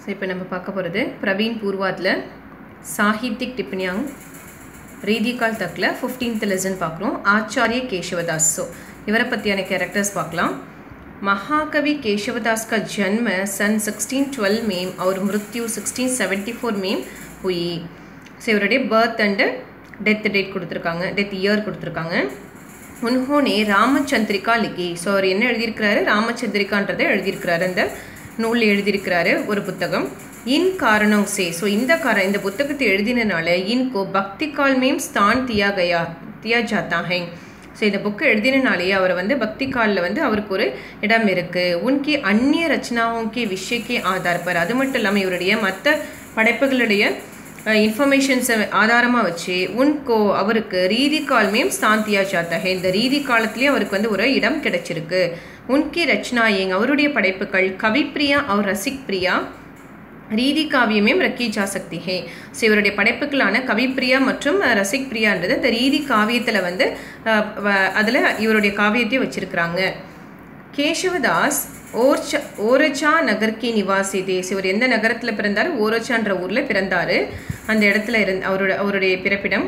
So இப்போ நம்ம பார்க்க போகிறது பிரவீன் பூர்வாத்தில் சாஹித்யிக் टिप्पणियां ரீதிகால் தக்கில் 15th லெசன் பார்க்குறோம். ஆச்சாரிய केशवदास. ஸோ இவரை பற்றியான கேரக்டர்ஸ் பார்க்கலாம். महाकवि केशवदास का जन्म सन 1612 में और मृत्यु 1674 में हुई. ஸோ இவருடைய பர்த் அண்டு டெத் டேட் கொடுத்துருக்காங்க, டெத் இயர் கொடுத்துருக்காங்க. उन्होंने रामचंद्रिका लिखी. ஸோ அவர் என்ன எழுதியிருக்கிறாரு, ராமச்சந்திரிகான்றதை எழுதியிருக்கிறாரு, அந்த நூலில் எழுதியிருக்கிறாரு ஒரு புத்தகம். इन कारणों से. ஸோ இந்த புத்தகத்தை எழுதினால इनको भक्ति काल में स्थान दिया जाता है. ஸோ இந்த புக்கை எழுதினாலேயே அவரை வந்து பக்தி காலில் வந்து அவருக்கு ஒரு இடம் இருக்குது. உன்கி அந்நிய ரச்சனாவுக்கே விஷயக்கே ஆதார் பர். அது மட்டும் இல்லாமல் இவருடைய மற்ற படைப்புகளுடைய இன்ஃபர்மேஷன்ஸை ஆதாரமாக வச்சு உன்கோ அவருக்கு ரீதி கால்மேம் ஸ்தாந்தியா ஜாத்தா. இந்த ரீதி காலத்துலேயே அவருக்கு வந்து ஒரு இடம் கிடைச்சிருக்கு. உன்கி ரச்சனாயேங் அவருடைய படைப்புகள் கவிப்பிரியா அவர் ரசிக் பிரியா ரீதி காவியமே ரக்கி ஜா சக்தி ஹே. ஸோ இவருடைய படைப்புகளான கவிப்பிரியா மற்றும் ரசிக் பிரியான்றது இந்த ரீதி காவியத்தில் வந்து அதில் இவருடைய காவியத்தை வச்சிருக்கிறாங்க. கேசவதாஸ் ஓரச்சா நகர்கி நிவாசி தேஸ். இவர் எந்த நகரத்தில் பிறந்தார், ஓரச்சான்ற ஊரில் பிறந்தார். அந்த இடத்துல அவருடைய பிறப்பிடம்.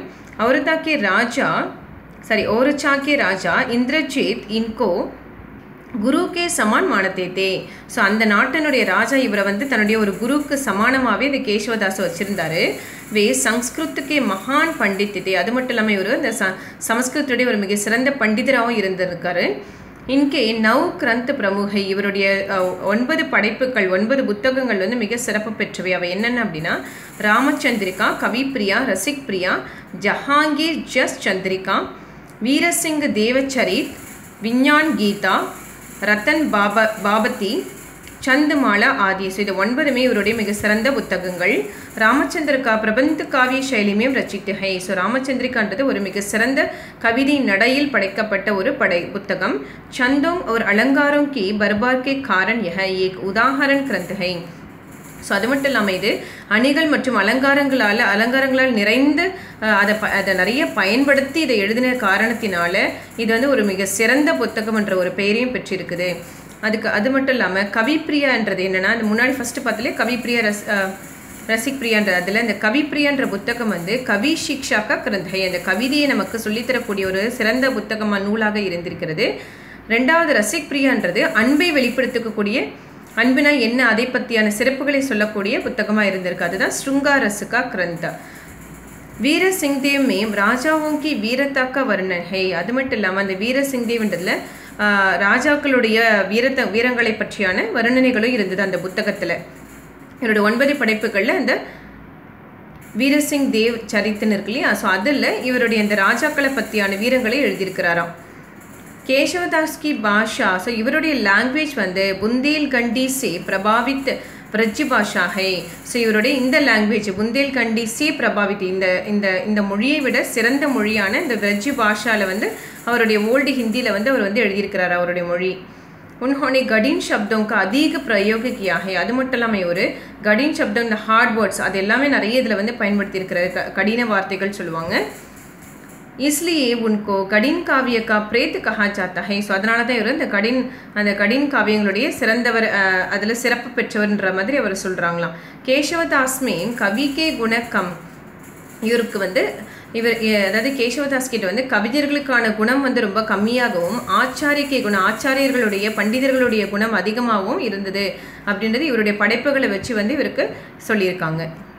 ஓரச்சா கே ராஜா இந்திரஜித் இன்கோ குரு கே சமான் மானத்தே. ஸோ அந்த நாட்டினுடைய ராஜா இவரை வந்து தன்னுடைய ஒரு குருவுக்கு சமானமாகவே இந்த கேசவதாஸ் வச்சுருந்தார். சம்ஸ்கிருத்துக்கே மகான் பண்டித்தே. அது மட்டும் இல்லாமல் இவர் இந்த சமஸ்கிருத்துடைய ஒரு மிக சிறந்த பண்டிதராகவும் இருந்திருக்காரு. இன்கே நவ் கிரந்த் பிரமுகை. இவருடைய 9 படைப்புகள் 9 புத்தகங்கள் வந்து மிக சிறப்பு பெற்றவை. அவை என்னென்ன அப்படின்னா ராமச்சந்திரிகா, கவிப்பிரியா, ரசிக் பிரியா, ஜஹாங்கீர் ஜஸ் சந்திரிகா, வீரசிங் தேவச்சரித், விஞ்ஞான் கீதா, ரத்தன் பாபதி, சந்துமாலா ஆதி. ஸோ இது 9மே இவருடைய மிக சிறந்த புத்தகங்கள். ராமச்சந்திரிகா பிரபந்த காவிய சைலிமே ரச்சித்து ஹை. ஸோ ராமச்சந்திரிகான்றது ஒரு மிக சிறந்த கவிதை நடையில் படைக்கப்பட்ட ஒரு புத்தகம். சந்தோங் और अलंकारों की बरबार के कारण यह एक उदाहरण ग्रंथ है. ஸோ அது மட்டும் இல்லாமல் இது அணிகள் மற்றும் அலங்காரங்களால் நிறைந்து அதை நிறைய பயன்படுத்தி இதை எழுதின காரணத்தினால இது வந்து ஒரு மிக சிறந்த புத்தகம் என்ற ஒரு பெயரையும் பெற்றிருக்குது. அது மட்டும் இல்லாமல் கவிப்பிரியான்றது என்னென்னா, அந்த முன்னாடி ஃபஸ்ட்டு பார்த்தாலே கவிப்பிரியா ரசிக் பிரியான்ற அதில் இந்த கவிப்பிரியான்ற புத்தகம் வந்து கவி சிக்ஷாக்கா கிரந்தை, அந்த கவிதையை நமக்கு சொல்லித்தரக்கூடிய ஒரு சிறந்த புத்தகமாக நூலாக இருந்திருக்கிறது. 2வது ரசிக் பிரியான்றது அன்பை வெளிப்படுத்தக்கூடிய, அன்பினா என்ன அதை பற்றியான சிறப்புகளை சொல்லக்கூடிய புத்தகமாக இருந்திருக்கு. அதுதான் ஸ்ருங்காரசுகா கிரந்தா. வீர சிங்தேவ் மேம் ராஜாவோங்கி வீரத்தாக்கா வர்ணனை. அது மட்டும் இல்லாமல் அந்த வீர சிங்தேவ்ன்றதுல ராஜாக்களுடைய வீரங்களை பற்றியான வர்ணனைகளும் இருந்தது அந்த புத்தகத்தில். இவருடைய 9 படைப்புகளில் அந்த வீரசிங் தேவ் சரித்தின்னு இருக்கு இல்லையா, ஸோ அதில் இவருடைய இந்த ராஜாக்களை பற்றியான வீரங்களை எழுதியிருக்கிறாராம். கேசவதாஸ் கி பாஷா. ஸோ இவருடைய லாங்குவேஜ் வந்து புந்தேல்கண்டி சே பிரபாவித் பிரஜ் பாஷா ஹை. ஸோ இவருடைய இந்த லாங்குவேஜ் புந்தேல்கண்டி சே பிரபாவித், இந்த மொழியை விட சிறந்த மொழியான இந்த பிரஜ் பாஷாவில் வந்து அவருடைய ஓல்டு ஹிந்தியில் வந்து அவர் வந்து எழுதியிருக்கிறார் அவருடைய மொழி. உன்ஹோனே கடின் சப்தம் அதிக பிரயோக கியா ஹை. அது மட்டும் இல்லாமல் ஒரு கடின் சப்தம், இந்த ஹார்ட் வேர்ட்ஸ் அது எல்லாமே நிறைய இதில் வந்து பயன்படுத்தியிருக்கிறாரு, கடின வார்த்தைகள் சொல்லுவாங்க. इसलिए उनको கடின் காவிய கா பிரேத் கஹா ஜாத்தா ஹை. ஸோ அதனால தான் இவர் அந்த கடின் காவியங்களுடைய சிறந்தவர், அதில் சிறப்பு பெற்றவர்ன்ற மாதிரி அவர் சொல்கிறாங்களாம். கேசவதாஸ் மேம் கவிக்கே குணக்கம். இவருக்கு வந்து அதாவது கேசவதாஸ் கிட்ட வந்து கவிஞர்களுக்கான குணம் வந்து ரொம்ப கம்மியாகவும் ஆச்சாரியக்கே குணம், ஆச்சாரியர்களுடைய பண்டிதர்களுடைய குணம் அதிகமாகவும் இருந்தது அப்படின்றது இவருடைய படைப்புகளை வச்சு வந்து இவருக்கு சொல்லியிருக்காங்க.